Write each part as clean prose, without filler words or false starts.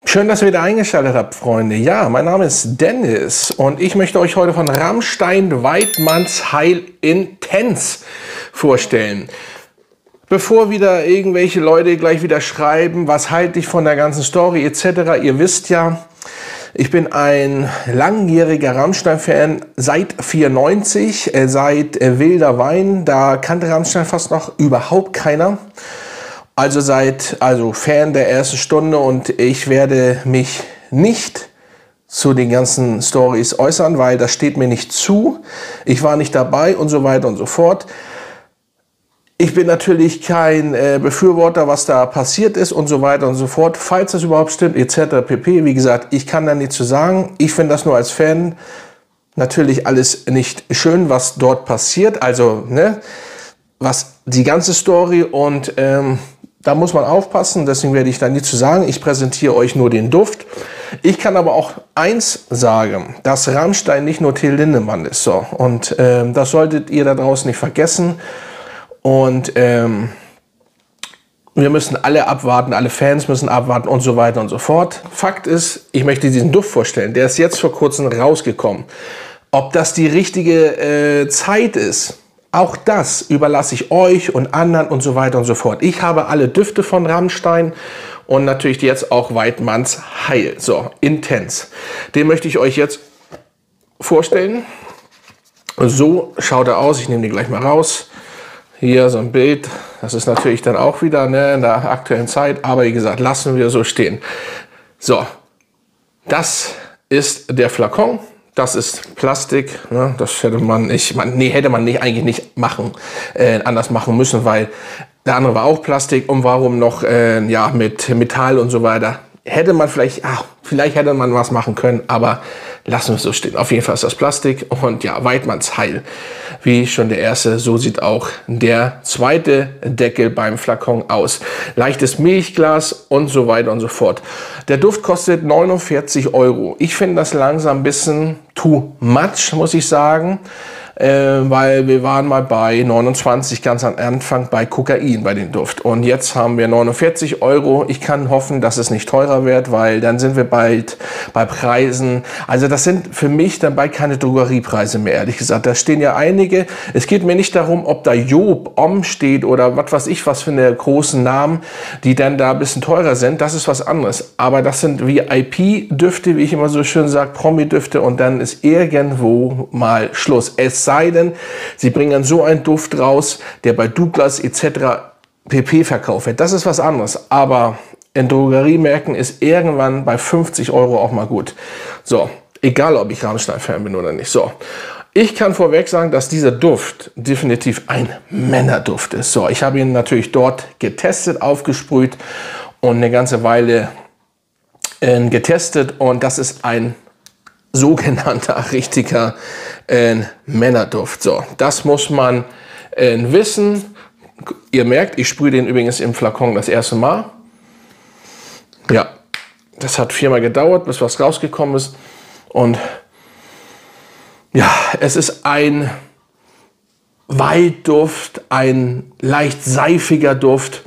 Schön, dass ihr wieder eingeschaltet habt, Freunde. Ja, mein Name ist Dennis und ich möchte euch heute von Rammstein Weidmanns Heil Intens vorstellen. Bevor wieder irgendwelche Leute gleich wieder schreiben, was halte ich von der ganzen Story etc. Ihr wisst ja, ich bin ein langjähriger Rammstein-Fan seit 94, seit Wilder Wein. Da kannte Rammstein fast noch überhaupt keiner. Also Fan der ersten Stunde, und ich werde mich nicht zu den ganzen Stories äußern, weil das steht mir nicht zu. Ich war nicht dabei und so weiter und so fort. Ich bin natürlich kein Befürworter, was da passiert ist und so weiter und so fort. Falls das überhaupt stimmt, etc. pp. Wie gesagt, ich kann da nichts zu sagen. Ich finde das nur als Fan natürlich alles nicht schön, was dort passiert. Also, ne, was die ganze Story, und da muss man aufpassen, deswegen werde ich da nichts zu sagen. Ich präsentiere euch nur den Duft. Ich kann aber auch eins sagen, dass Rammstein nicht nur Till Lindemann ist. So. Und das solltet ihr da draußen nicht vergessen. Und wir müssen alle abwarten, alle Fans müssen abwarten und so weiter und so fort. Fakt ist, ich möchte diesen Duft vorstellen. Der ist jetzt vor kurzem rausgekommen. Ob das die richtige Zeit ist, auch das überlasse ich euch und anderen und so weiter und so fort. Ich habe alle Düfte von Rammstein und natürlich jetzt auch Weidmanns Heil. So, Intens. Den möchte ich euch jetzt vorstellen. So schaut er aus. Ich nehme den gleich mal raus. Hier so ein Bild. Das ist natürlich dann auch wieder, ne, in der aktuellen Zeit. Aber wie gesagt, lassen wir so stehen. So, das ist der Flakon. Das ist Plastik, ne? Das hätte man nicht, eigentlich nicht anders machen müssen, weil der andere war auch Plastik, und warum noch ja, mit Metall und so weiter. Hätte man vielleicht hätte man was machen können, aber lassen wir es so stehen. Auf jeden Fall ist das Plastik, und ja, Weidmanns Heil. Wie schon der erste, so sieht auch der zweite Deckel beim Flakon aus. Leichtes Milchglas und so weiter und so fort. Der Duft kostet 49 €. Ich finde das langsam ein bisschen too much, muss ich sagen. Weil wir waren mal bei 29 ganz am Anfang bei Kokain, bei dem Duft. Und jetzt haben wir 49 €. Ich kann hoffen, dass es nicht teurer wird, weil dann sind wir bald bei Preisen. Also das sind für mich dann bald keine Drogeriepreise mehr, ehrlich gesagt. Da stehen ja einige. Es geht mir nicht darum, ob da Job, Om steht oder was weiß ich, was für eine großen Namen, die dann da ein bisschen teurer sind. Das ist was anderes. Aber das sind VIP-Düfte, wie ich immer so schön sage, Promi-Düfte, und dann ist irgendwo mal Schluss. Es sei denn, sie bringen so einen Duft raus, der bei Douglas etc. pp. Verkauft wird. Das ist was anderes. Aber in Drogeriemärkten ist irgendwann bei 50 € auch mal gut. So, egal ob ich Rammstein-Fan bin oder nicht. So, ich kann vorweg sagen, dass dieser Duft definitiv ein Männerduft ist. So, ich habe ihn natürlich dort getestet, aufgesprüht und eine ganze Weile getestet, und das ist ein sogenannter richtiger Männerduft. So, das muss man wissen. Ihr merkt, ich sprühe den übrigens im Flakon das erste Mal. Ja, das hat 4-mal gedauert, bis was rausgekommen ist. Und ja, es ist ein Waldduft, ein leicht seifiger Duft.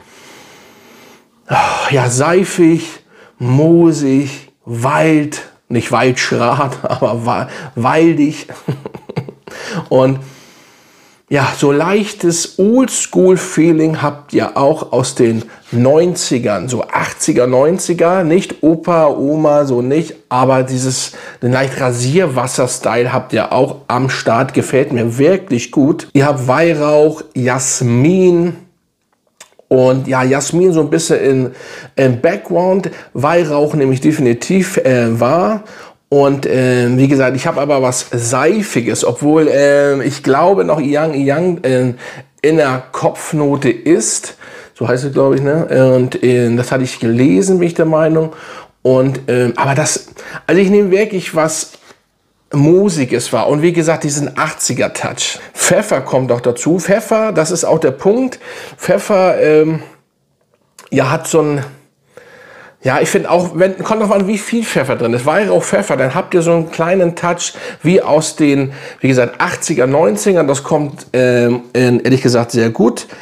Ja, seifig, moosig, Wald. Nicht Waldschrat, aber waldig. Und ja, so leichtes Oldschool-Feeling habt ihr auch aus den 90ern, so 80er, 90er. Nicht Opa, Oma, so nicht. Aber den leicht Rasierwasser-Style habt ihr auch am Start. Gefällt mir wirklich gut. Ihr habt Weihrauch, Jasmin. Und ja, Jasmin so ein bisschen im Background, Weihrauch nämlich definitiv war. Und wie gesagt, ich habe aber was Seifiges, obwohl ich glaube noch Yang in der Kopfnote ist. So heißt es, glaube ich, ne? Und das hatte ich gelesen, bin ich der Meinung. Und aber also ich nehme wirklich was Moosiges war. Und wie gesagt, diesen 80er-Touch. Pfeffer kommt auch dazu. Pfeffer, das ist auch der Punkt. Pfeffer, ja, hat so ein, ja, ich finde auch, kommt noch an, wie viel Pfeffer drin ist. Weihrauch, Pfeffer, dann habt ihr so einen kleinen Touch wie aus den, wie gesagt, 80er, 90er. Das kommt, ehrlich gesagt, sehr gut.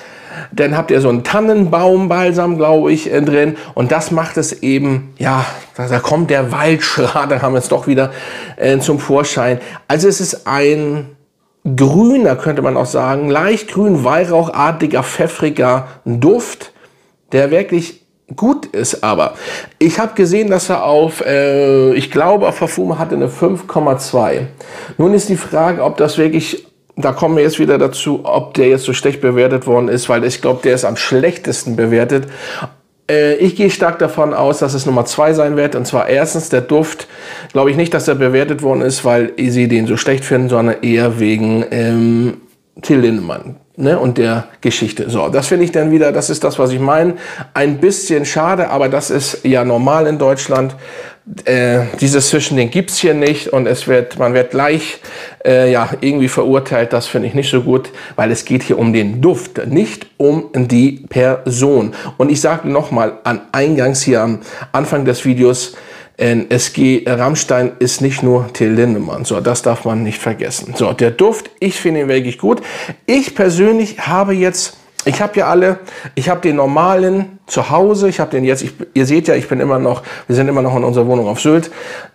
Dann habt ihr so einen Tannenbaumbalsam, glaube ich, drin. Und das macht es eben, ja, da kommt der Waldschrat, da haben wir es doch wieder zum Vorschein. Also es ist ein grüner, könnte man auch sagen, leicht grün, weihrauchartiger, pfeffriger Duft, der wirklich gut ist. Aber ich habe gesehen, dass er auf, ich glaube, auf Parfum hatte eine 5,2. Nun ist die Frage, ob das wirklich, da kommen wir jetzt wieder dazu, ob der jetzt so schlecht bewertet worden ist, weil ich glaube, der ist am schlechtesten bewertet. Ich gehe stark davon aus, dass es Nummer 2 sein wird. Und zwar erstens der Duft. Glaube ich nicht, dass er bewertet worden ist, weil sie den so schlecht finden, sondern eher wegen Till Lindemann, ne, und der Geschichte. So, das finde ich dann wieder, das ist das, was ich meine. Ein bisschen schade, aber das ist ja normal in Deutschland. Dieses Zwischending gibt es hier nicht und man wird gleich ja, irgendwie verurteilt. Das finde ich nicht so gut, weil es geht hier um den Duft, nicht um die Person. Und ich sage nochmal eingangs hier am Anfang des Videos, Rammstein ist nicht nur Till Lindemann. So, das darf man nicht vergessen. So, der Duft, ich finde ihn wirklich gut. Ich persönlich habe jetzt, ich habe ja alle, ich habe den normalen zu Hause, ich habe den jetzt, ihr seht ja, wir sind immer noch in unserer Wohnung auf Sylt.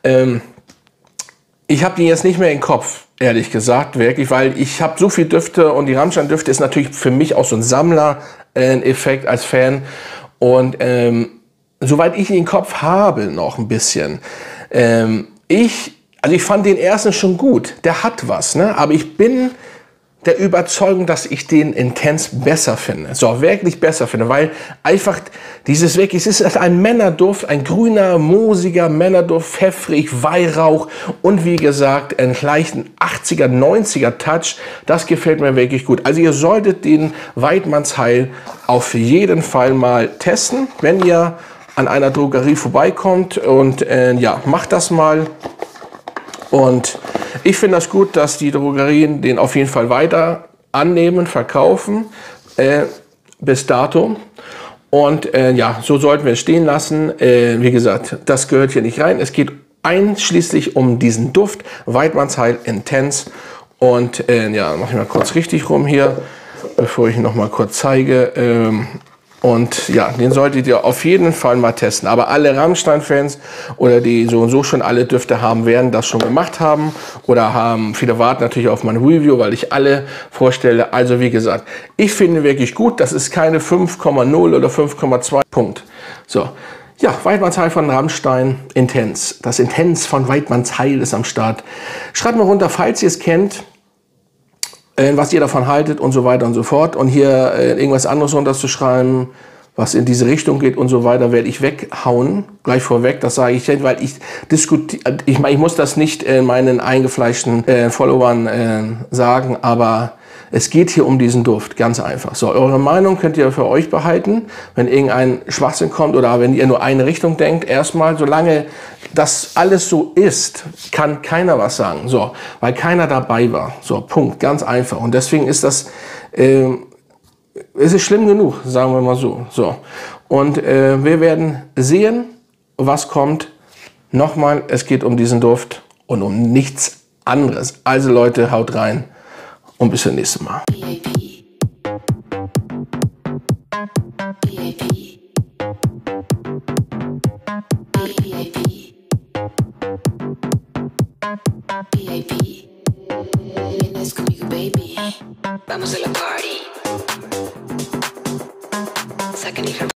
Ich habe den jetzt nicht mehr im Kopf, ehrlich gesagt, wirklich, weil ich habe so viel Düfte und die Rammstein-Düfte ist natürlich für mich auch so ein Sammler-Effekt als Fan. Und soweit ich ihn im Kopf habe, noch ein bisschen. Ich fand den ersten schon gut. Der hat was, ne? Aber ich bin der Überzeugung, dass ich den Intense besser finde. So, wirklich besser finde, weil einfach dieses wirklich, es ist ein Männerduft, ein grüner, moosiger Männerduft, pfeffrig, Weihrauch und wie gesagt, einen leichten 80er, 90er Touch. Das gefällt mir wirklich gut. Also ihr solltet den Weidmannsheil auf jeden Fall mal testen, wenn ihr an einer Drogerie vorbeikommt und ja, macht das mal. Und ich finde das gut, dass die Drogerien den auf jeden Fall weiter annehmen, verkaufen, bis dato. Und ja, so sollten wir es stehen lassen. Wie gesagt, das gehört hier nicht rein. Es geht einschließlich um diesen Duft, Weidmannsheil Intense. Und ja, mache ich mal kurz richtig rum hier, bevor ich noch mal kurz zeige. Und ja, den solltet ihr auf jeden Fall mal testen. Aber alle Rammstein-Fans oder die so und so schon alle Düfte haben, werden das schon gemacht haben. Oder viele warten natürlich auf mein Review, weil ich alle vorstelle. Also wie gesagt, ich finde wirklich gut. Das ist keine 5,0 oder 5,2 Punkt. So, ja, Weidmannsheil von Rammstein, Intense. Das Intense von Weidmannsheil ist am Start. Schreibt mal runter, falls ihr es kennt, was ihr davon haltet und so weiter und so fort. Und hier irgendwas anderes runterzuschreiben, was in diese Richtung geht und so weiter, werde ich weghauen. Gleich vorweg, das sage ich nicht, weil ich diskutiere, ich muss das nicht meinen eingefleischten Followern sagen, aber es geht hier um diesen Duft, ganz einfach. So, eure Meinung könnt ihr für euch behalten, wenn irgendein Schwachsinn kommt oder wenn ihr nur eine Richtung denkt. Erstmal, solange das alles so ist, kann keiner was sagen. So, weil keiner dabei war. So, Punkt, ganz einfach. Und deswegen ist das, es ist schlimm genug, sagen wir mal so. So, und wir werden sehen, was kommt. Nochmal, es geht um diesen Duft und um nichts anderes. Also Leute, haut rein. Und bis zum nächsten Mal.